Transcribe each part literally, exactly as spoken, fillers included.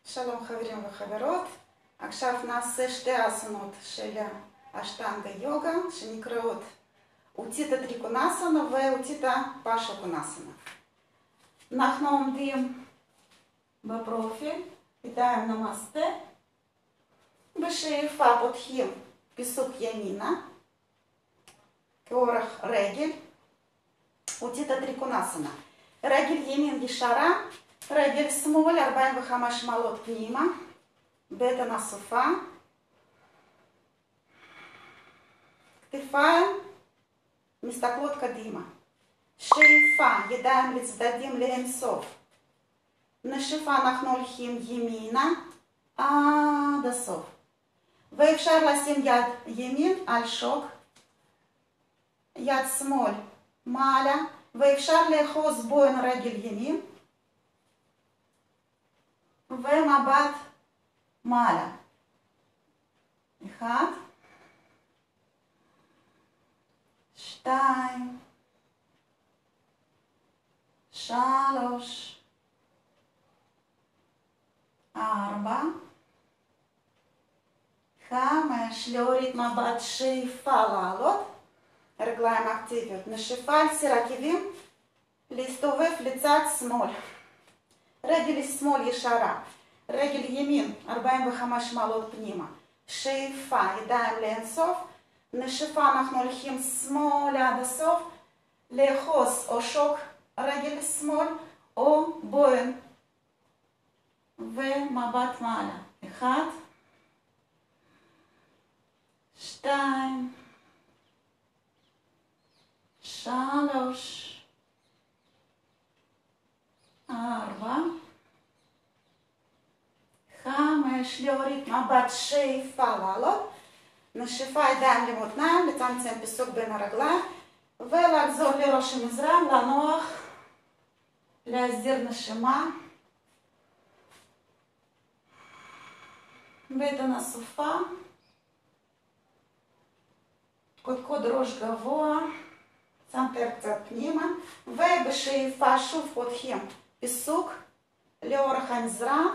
שלום חברים וחברות, עכשיו נעשה שתי אסונות של אשטנגה יוגה שנקראות אוטיטה טריקונאסנה ואוטיטה פאשוקונאסנה. אנחנו עומדים בפרופיל, ידיים נמסטה, בשאיפה פותחים פיסוק ימינה כאורך רגל, אוטיטה טריקונאסנה. רגל ימין ישרה, רגל שמאל ארבעים וחמש מעלות פנימה, בטן אסופה, כתפיים מסתכלות קדימה, שאיפה ידיים לצדדים לאינסוף, נשיפה אנחנו הולכים ימינה עד הסוף, ואפשר לשים יד ימין על שוק, יד שמאל מעלה, ואפשר לאחוז בוין רגל ימין ומבט מעלה. אחד, שתיים, שלוש, ארבע, חמש, להוריד מבט שאיפה לעלות, רגליים אקטיביות, נשיפה על סיר עקבים, להסתובב לצד שמאל, רגל שמאל ישרה, רגל ימין ארבעים וחמש מעלות פנימה, שאיפה ידיים לאינסוף, נשיפה אנחנו הולכים שמאל עד הסוף, לאחוז או שוק רגל שמאל או בוין ומבט מעלה. אחד, שתיים, שלוש, ארבע, חמש, להוריד מבט שאיפה לעלות, נשיפה ידיים למותניים, לצמצם פיסוק בין הרגליים ולחזור לראש המזרן, לנוח, להסדיר נשימה, בטן אסופה, קודקוד ראש גבוה, צנתר קצת פנימה, ובשאיפה שוב פותחים פיסוק לאורך המזרן,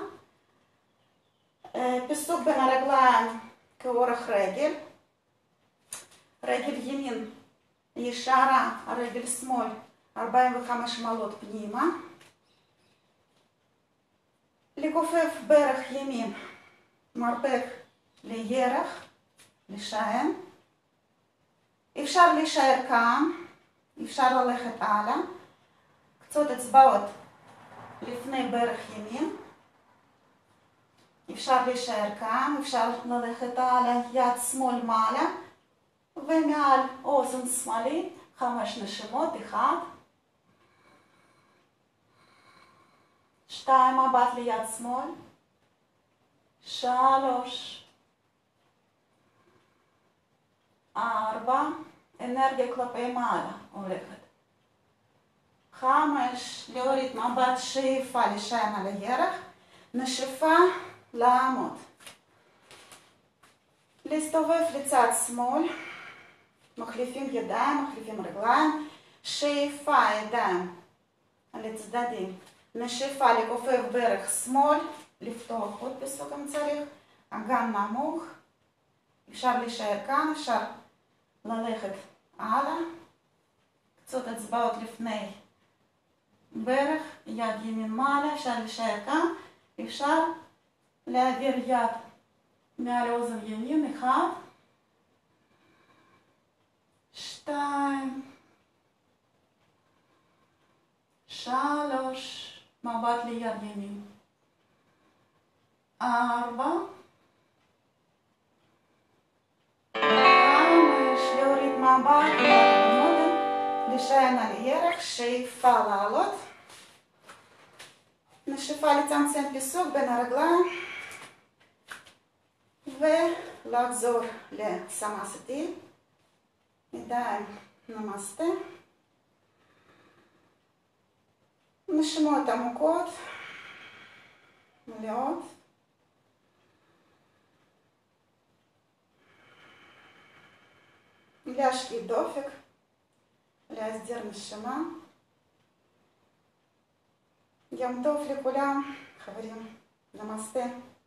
פיסוק בין הרגליים כאורך רגל, רגל ימין ישרה, רגל שמאל ארבעים וחמש מעלות פנימה, לכופף ברך ימין, מרפק לירך, לשען, אפשר להישאר כאן, אפשר ללכת הלאה, קצות אצבעות לפני ברך ימין, אפשר להישאר כאן, אפשר ללכת הלאה, יד שמאל מעלה, ומעל אוזן שמאלי, חמש נשימות, אחד, שתיים, מבט ליד שמאל, שלוש, ארבע, אנרגיה כלפי מעלה הולכת, חמש, להוריד מבט שאיפה לשען על הירך, נשיפה לעמוד, להסתובב לצד שמאל, מחליפים ידיים, מחליפים רגליים, שאיפה ידיים לצדדים, נשיפה לכופף ברך שמאל, לפתוח עוד פיסוק אם צריך, אגן נמוך, אפשר להישאר כאן, אפשר ללכת הלאה, קצות אצבעות לפני ברך, יד ימין מעלה, אפשר להישאר כאן, אפשר להעביר יד מעל אוזן ימין, אחד, שתיים, שלוש, מבט ליד ימין, ארבע, חמש, להוריד מבט, לשען על ירך, שאיפה לעלות, נשיפה לצמצם פיסוק בין הרגליים ולחזור לסמאסטי, ידיים נמסטה, נשימות עמוקות, מלאות, להשקיט דופק, להסדיר נשימה. יום טוב לכולם, חברים. נמסטה.